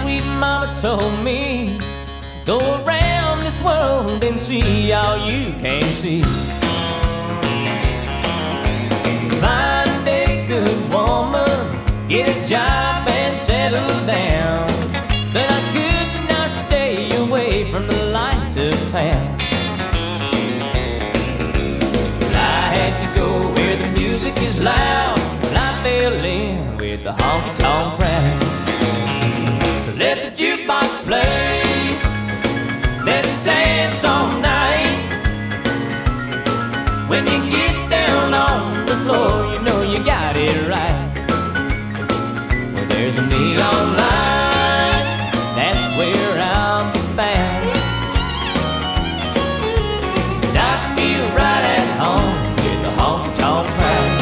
sweet mama told me, go around this world and see all you can't see. Find a good woman, get a job and settle down. But I could not stay away from the lights of town. I had to go where the music is loud, and I fell in with the honky-tonk crowd. So let the jukebox play, let's dance all night. When you get down on the floor, you know you got it right. Well, there's a neon light, that's where I'll be found. 'Cause I feel right at home with the honky-tonk crowd.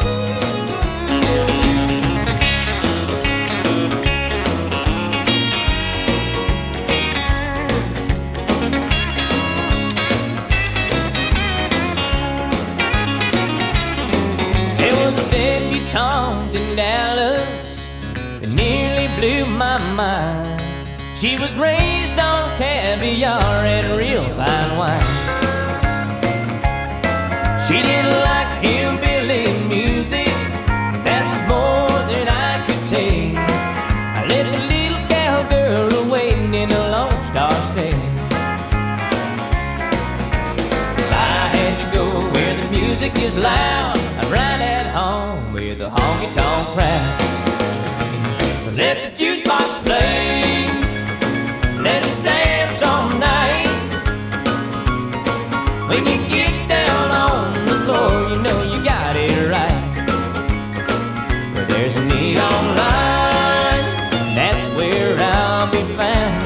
In Dallas, it nearly blew my mind. She was raised on caviar and real fine wine. She didn't like hillbilly music, that was more than I could take. I left the little cowgirl waiting in a Lone Star State. If I had to go where the music is loud, I'd ride at home with the honky-tonk crowd. So let the jukebox play, let's dance all night. When you get down on the floor, you know you got it right. But there's a neon light, that's where I'll be found.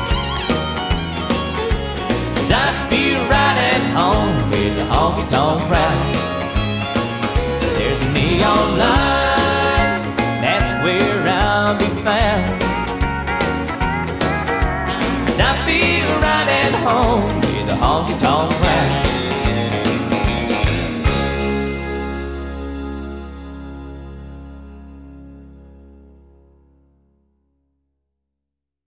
'Cause I feel right at home with the honky-tonk crowd. There's a neon light, that's where I'll be found. 'Cause I feel right at home with the honky-tonk